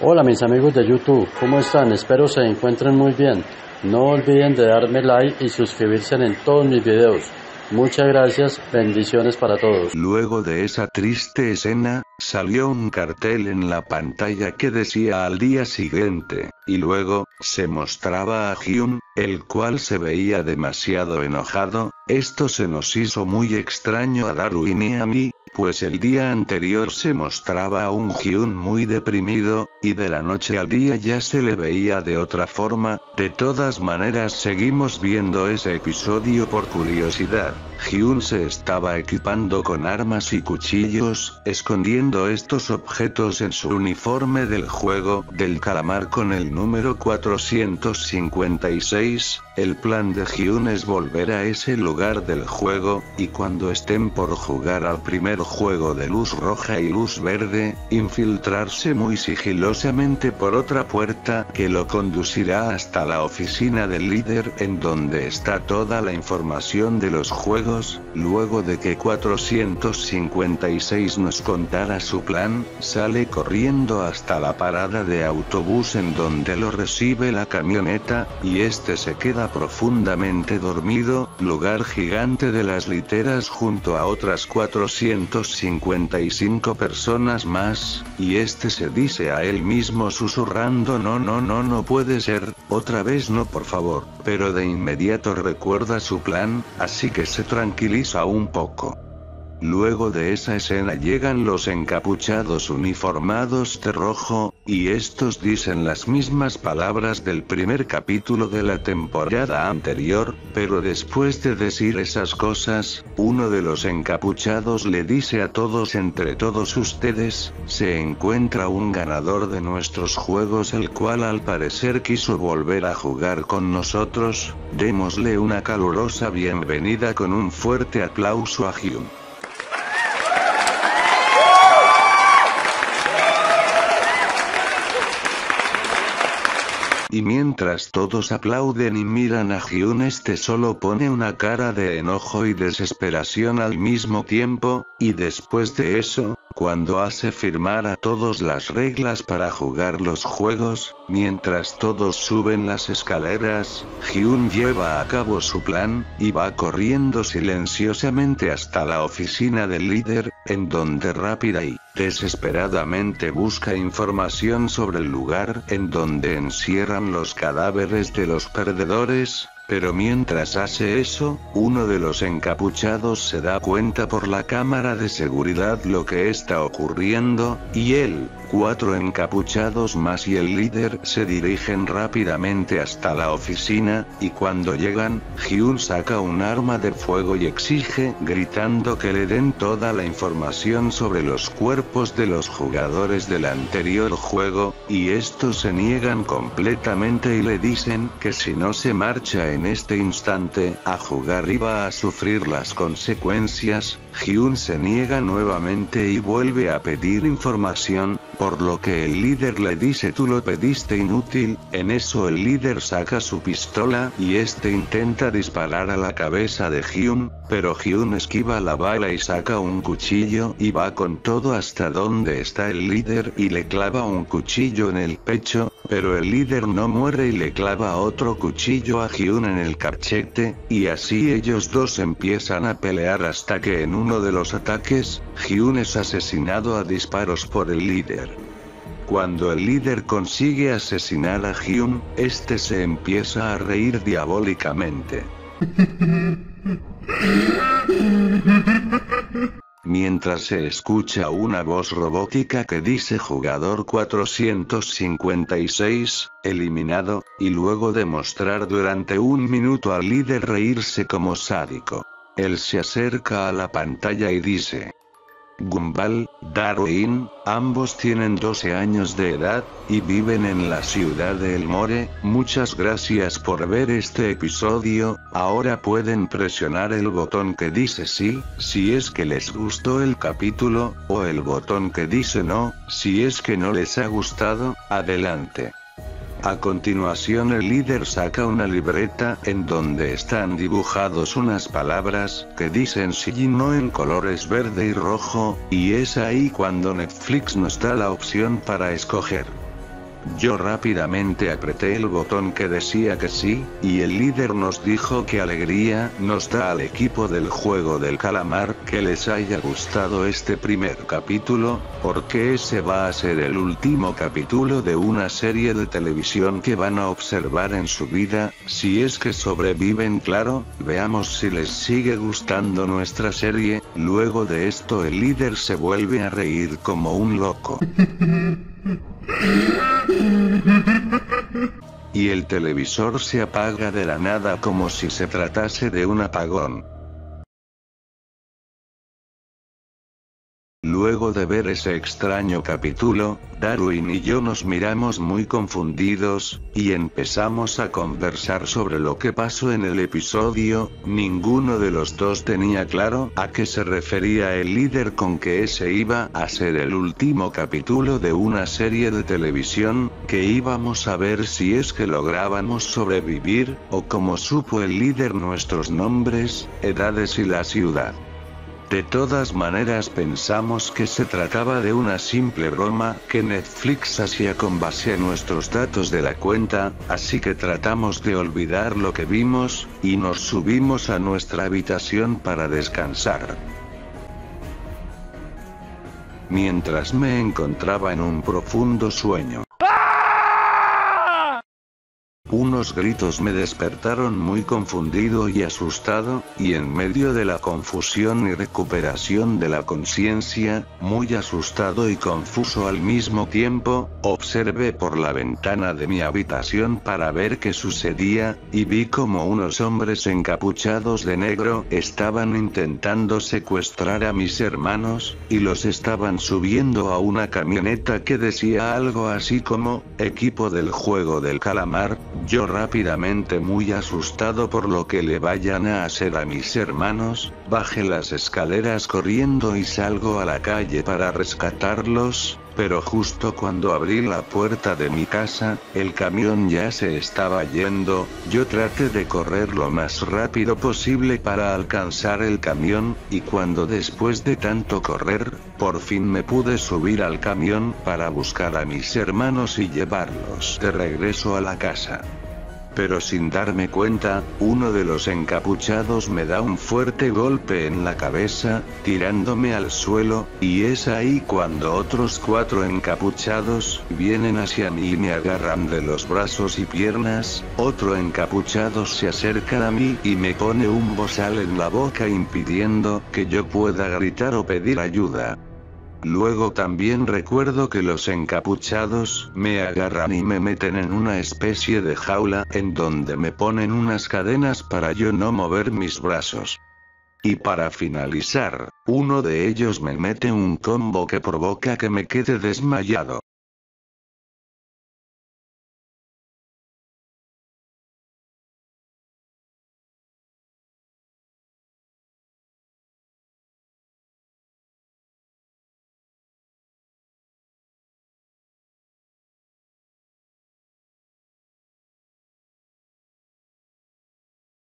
Hola mis amigos de YouTube, ¿cómo están? Espero se encuentren muy bien. No olviden de darme like y suscribirse en todos mis videos. Muchas gracias, bendiciones para todos. Luego de esa triste escena, salió un cartel en la pantalla que decía al día siguiente, y luego, se mostraba a Hyun, el cual se veía demasiado enojado. Esto se nos hizo muy extraño a Darwin y a mí, pues el día anterior se mostraba a un Hyun muy deprimido, y de la noche al día ya se le veía de otra forma. De todas maneras seguimos viendo ese episodio por curiosidad. Hyun se estaba equipando con armas y cuchillos, escondiendo estos objetos en su uniforme del juego del calamar con el número 456. El plan de Hyun es volver a ese lugar del juego, y cuando estén por jugar al primer juego de luz roja y luz verde, infiltrarse muy sigilosamente por otra puerta que lo conducirá hasta la oficina del líder en donde está toda la información de los juegos. Luego de que 456 nos contara su plan, sale corriendo hasta la parada de autobús en donde lo recibe la camioneta, y este se queda profundamente dormido, lugar gigante de las literas junto a otras 455 personas más, y este se dice a él mismo susurrando no puede ser, otra vez no por favor, pero de inmediato recuerda su plan, así que se tranquiliza un poco. Luego de esa escena llegan los encapuchados uniformados de rojo, y estos dicen las mismas palabras del primer capítulo de la temporada anterior, pero después de decir esas cosas, uno de los encapuchados le dice a todos: entre todos ustedes, se encuentra un ganador de nuestros juegos el cual al parecer quiso volver a jugar con nosotros, démosle una calurosa bienvenida con un fuerte aplauso a Hyun. Y mientras todos aplauden y miran a Hyun, este solo pone una cara de enojo y desesperación al mismo tiempo, y después de eso, cuando hace firmar a todos las reglas para jugar los juegos, mientras todos suben las escaleras, Hyun lleva a cabo su plan, y va corriendo silenciosamente hasta la oficina del líder, en donde rápida y desesperadamente busca información sobre el lugar en donde encierran los cadáveres de los perdedores. Pero mientras hace eso, uno de los encapuchados se da cuenta por la cámara de seguridad lo que está ocurriendo, y él, 4 encapuchados más y el líder se dirigen rápidamente hasta la oficina, y cuando llegan, Hyun saca un arma de fuego y exige, gritando que le den toda la información sobre los cuerpos de los jugadores del anterior juego, y estos se niegan completamente y le dicen que si no se marcha en este instante a jugar iba a sufrir las consecuencias. Hyun se niega nuevamente y vuelve a pedir información, por lo que el líder le dice: tú lo pediste, inútil. En eso el líder saca su pistola y este intenta disparar a la cabeza de Hyun, pero Hyun esquiva la bala y saca un cuchillo y va con todo hasta donde está el líder y le clava un cuchillo en el pecho, pero el líder no muere y le clava otro cuchillo a Hyun en el cachete, y así ellos dos empiezan a pelear hasta que en uno de los ataques, Hyun es asesinado a disparos por el líder. Cuando el líder consigue asesinar a Hyun, este se empieza a reír diabólicamente. Mientras se escucha una voz robótica que dice jugador 456, eliminado, y luego de mostrar durante un minuto al líder reírse como sádico. Él se acerca a la pantalla y dice: Gumball, Darwin, ambos tienen 12 años de edad, y viven en la ciudad de Elmore. Muchas gracias por ver este episodio. Ahora pueden presionar el botón que dice sí, si es que les gustó el capítulo, o el botón que dice no, si es que no les ha gustado. Adelante. A continuación el líder saca una libreta en donde están dibujados unas palabras que dicen sí y no en colores verde y rojo, y es ahí cuando Netflix nos da la opción para escoger. Yo rápidamente apreté el botón que decía que sí, y el líder nos dijo que alegría nos da al equipo del juego del calamar que les haya gustado este primer capítulo, porque ese va a ser el último capítulo de una serie de televisión que van a observar en su vida, si es que sobreviven, claro. Veamos si les sigue gustando nuestra serie. Luego de esto el líder se vuelve a reír como un loco. Y el televisor se apaga de la nada como si se tratase de un apagón. Luego de ver ese extraño capítulo, Darwin y yo nos miramos muy confundidos, y empezamos a conversar sobre lo que pasó en el episodio. Ninguno de los dos tenía claro a qué se refería el líder con que ese iba a ser el último capítulo de una serie de televisión, que íbamos a ver si es que lográbamos sobrevivir, o como supo el líder nuestros nombres, edades y la ciudad. De todas maneras pensamos que se trataba de una simple broma que Netflix hacía con base a nuestros datos de la cuenta, así que tratamos de olvidar lo que vimos, y nos subimos a nuestra habitación para descansar. Mientras me encontraba en un profundo sueño, unos gritos me despertaron muy confundido y asustado, y en medio de la confusión y recuperación de la conciencia, muy asustado y confuso al mismo tiempo, observé por la ventana de mi habitación para ver qué sucedía, y vi como unos hombres encapuchados de negro estaban intentando secuestrar a mis hermanos, y los estaban subiendo a una camioneta que decía algo así como, equipo del juego del calamar. Yo rápidamente, muy asustado por lo que le vayan a hacer a mis hermanos, bajé las escaleras corriendo y salgo a la calle para rescatarlos, pero justo cuando abrí la puerta de mi casa, el camión ya se estaba yendo. Yo traté de correr lo más rápido posible para alcanzar el camión, y cuando después de tanto correr, por fin me pude subir al camión para buscar a mis hermanos y llevarlos de regreso a la casa. Pero sin darme cuenta, uno de los encapuchados me da un fuerte golpe en la cabeza, tirándome al suelo, y es ahí cuando otros 4 encapuchados vienen hacia mí y me agarran de los brazos y piernas. Otro encapuchado se acerca a mí y me pone un bozal en la boca impidiendo que yo pueda gritar o pedir ayuda. Luego también recuerdo que los encapuchados me agarran y me meten en una especie de jaula en donde me ponen unas cadenas para yo no mover mis brazos. Y para finalizar, uno de ellos me mete un combo que provoca que me quede desmayado.